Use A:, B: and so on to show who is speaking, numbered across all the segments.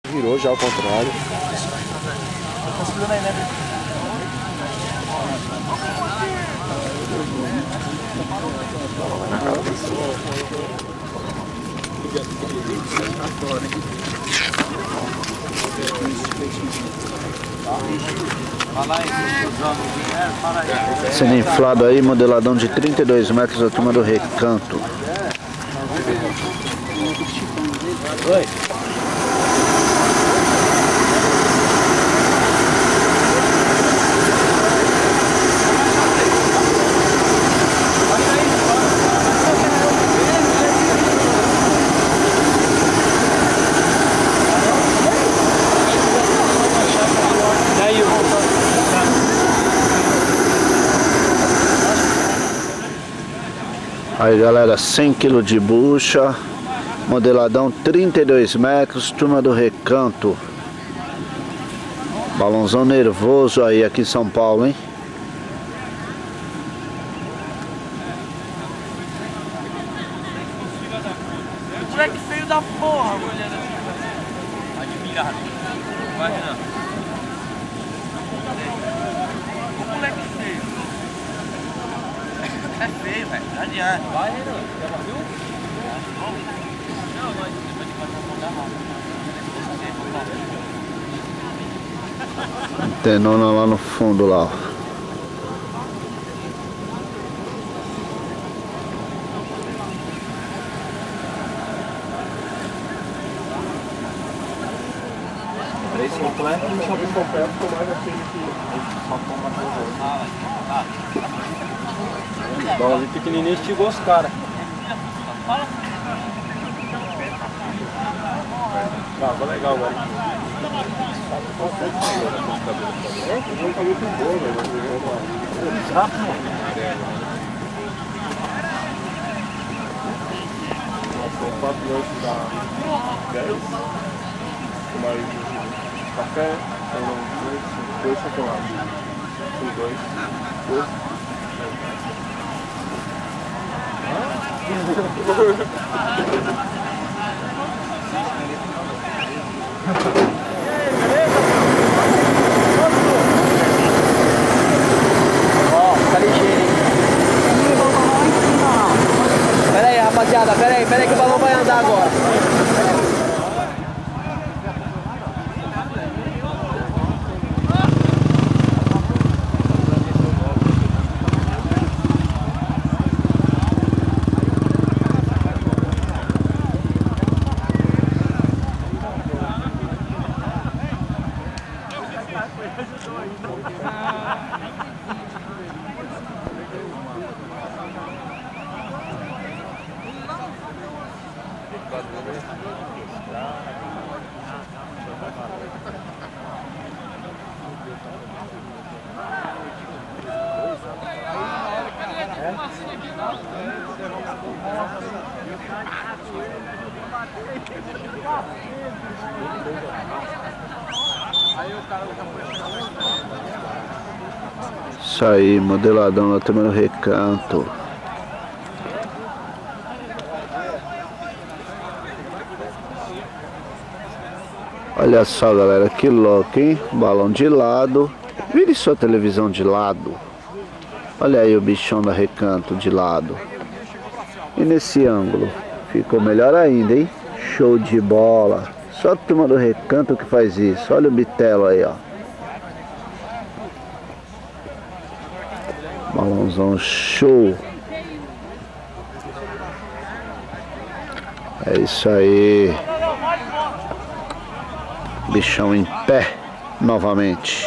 A: Virou já ao contrário.
B: Sendo inflado aí, modeladão de 32 metros, a turma do Recanto.
A: Oi.
B: Aí galera, 100 kg de bucha, modeladão 32 metros, turma do Recanto. Balãozão nervoso aí aqui em São Paulo, hein?
C: Moleque feio da porra, olhando assim. Admirado. Imagina. O moleque feio. É feio, velho. Não adianta. Vai, Renan. Já viu? Não, mas depois de passar a mão da roda.
B: Tenona lá no fundo lá, ó.
A: Três completos e shopping completo com mais aquele que só compra coisa. Dólar pequenininho estigou os caras. Tava legal agora. Não tá muito bom, velho. Nossa, 4 lanches dá 10. Com mais café, dois chocolates. Com dois.
C: Ó, tá ligeiro, hein? Pera aí, rapaziada, pera aí que o balão vai andar agora.
B: Isso aí, modeladão lá também no Recanto. Olha só galera, que louco, hein? Balão de lado. Vire sua televisão de lado. Olha aí o bichão da Recanto de lado. E nesse ângulo? Ficou melhor ainda, hein? Show de bola. Só a turma do Recanto que faz isso. Olha o bitelo aí, ó. Balãozão show. É isso aí. Bichão em pé novamente.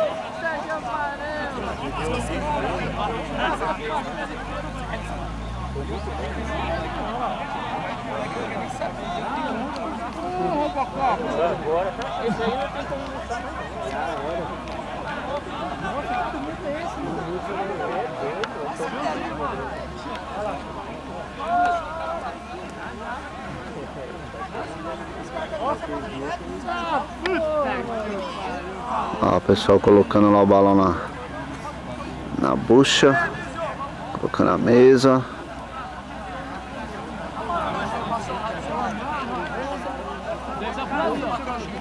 C: Agora, esse aí não tem como mostrar. Nossa, que bonito é esse,
B: Ó, o pessoal colocando lá o balão na bucha, colocando a mesa.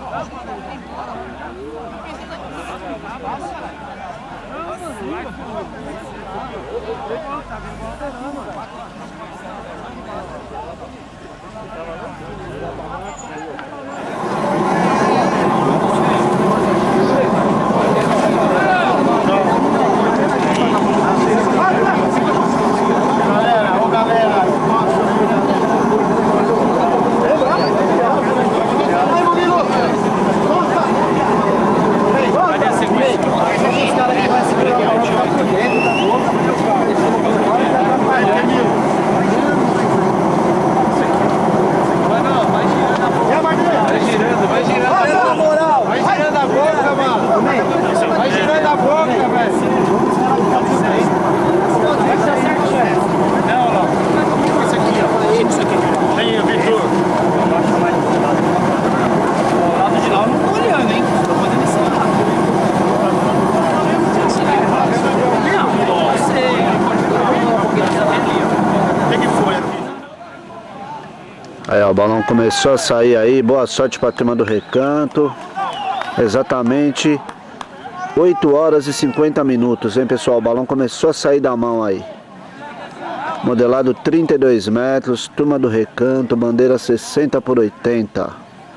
B: Aí ó, o balão começou a sair aí, boa sorte para a turma do Recanto. Exatamente 8 horas e 50 minutos, hein pessoal, o balão começou a sair da mão aí. Modelado 32 metros, turma do Recanto, bandeira 60 por 80.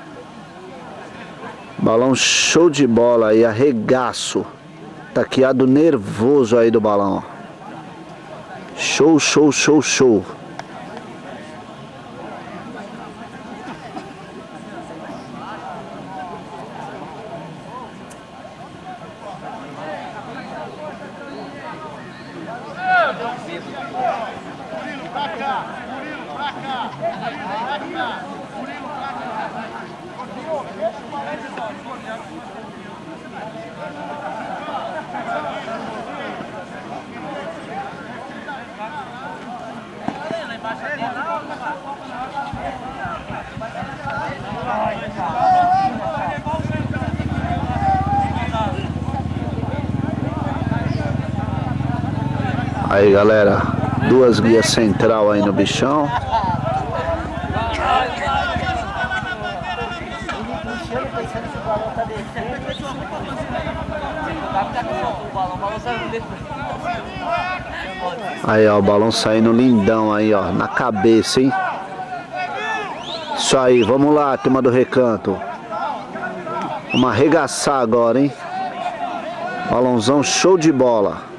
B: Balão show de bola aí, arregaço. Taqueado nervoso aí do balão. Show, show, show, show. Aí galera, duas guias central aí no bichão. Aí ó, o balão saindo lindão aí ó, na cabeça, hein? Isso aí, vamos lá, turma do Recanto. Vamos arregaçar agora, hein? Balãozão show de bola.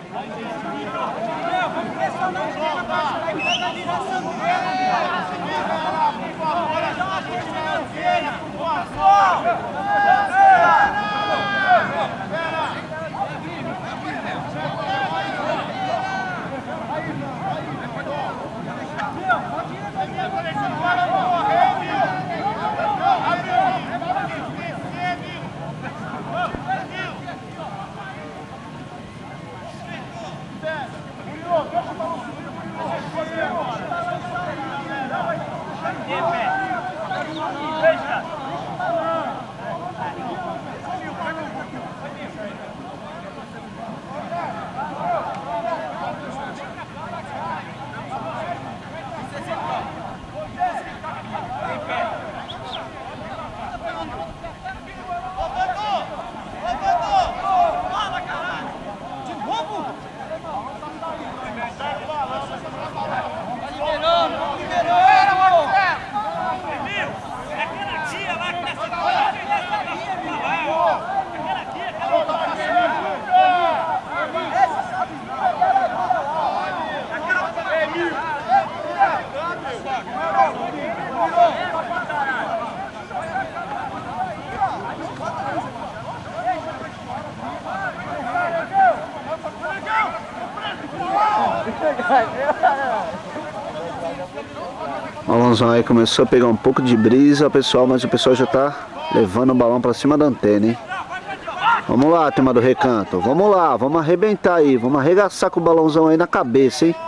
B: O balãozão aí começou a pegar um pouco de brisa, pessoal, mas o pessoal já tá levando o balão pra cima da antena, hein? Vamos lá, turma do Recanto, vamos lá, vamos arrebentar aí, vamos arregaçar com o balãozão aí na cabeça, hein?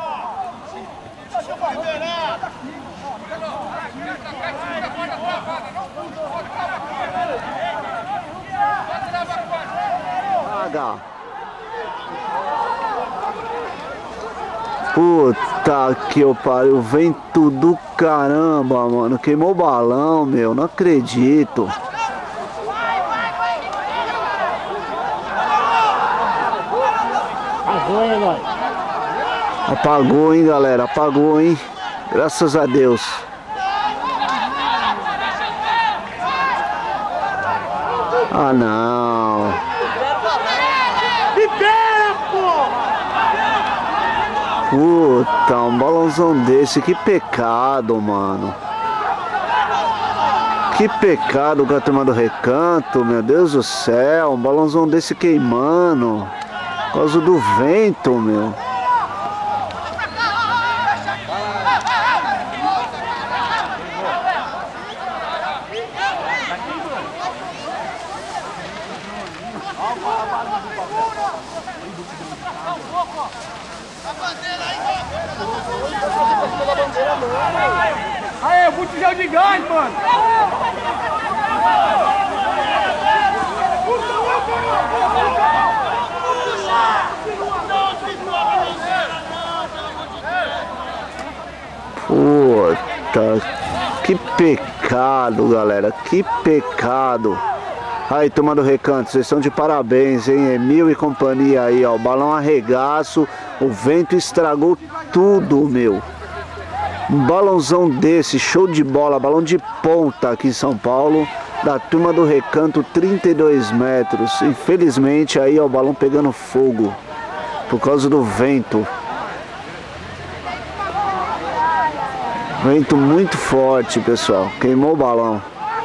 B: Puta que eu pariu, vento do caramba, mano. Queimou o balão, meu, não acredito.
A: Apagou, hein, nós?
B: Apagou, hein, galera? Apagou, hein? Graças a Deus. Ah, não.
A: Libera, porra!
B: Puta, um balãozão desse. Que pecado, mano. Que pecado com a turma do Recanto, meu Deus do céu. Um balãozão desse queimando. Por causa do vento, meu.
A: Aê, botijão de gás, mano!
B: Puta, que pecado, galera, que pecado. Aí, turma do Recanto, vocês estão de parabéns, hein? Emil e companhia aí, ó, o balão arregaço, o vento estragou tudo, meu. Um balãozão desse, show de bola, balão de ponta aqui em São Paulo, da turma do Recanto, 32 metros. Infelizmente, aí, ó, o balão pegando fogo, por causa do vento. Vento muito forte, pessoal, queimou o balão.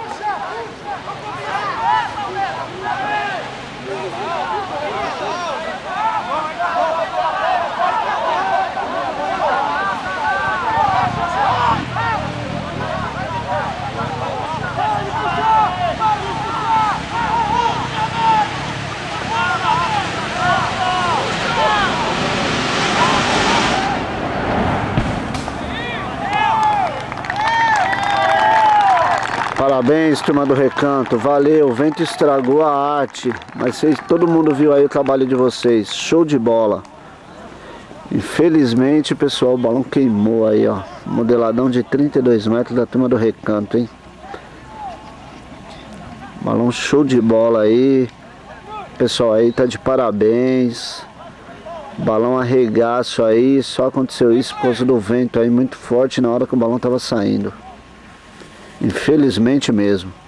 B: Parabéns, turma do Recanto, valeu, o vento estragou a arte, mas todo mundo viu aí o trabalho de vocês, show de bola. Infelizmente, pessoal, o balão queimou aí, ó, modeladão de 32 metros da turma do Recanto, hein. Balão show de bola aí, pessoal aí tá de parabéns. Balão arregaço aí, só aconteceu isso por causa do vento aí muito forte na hora que o balão tava saindo. Infelizmente mesmo.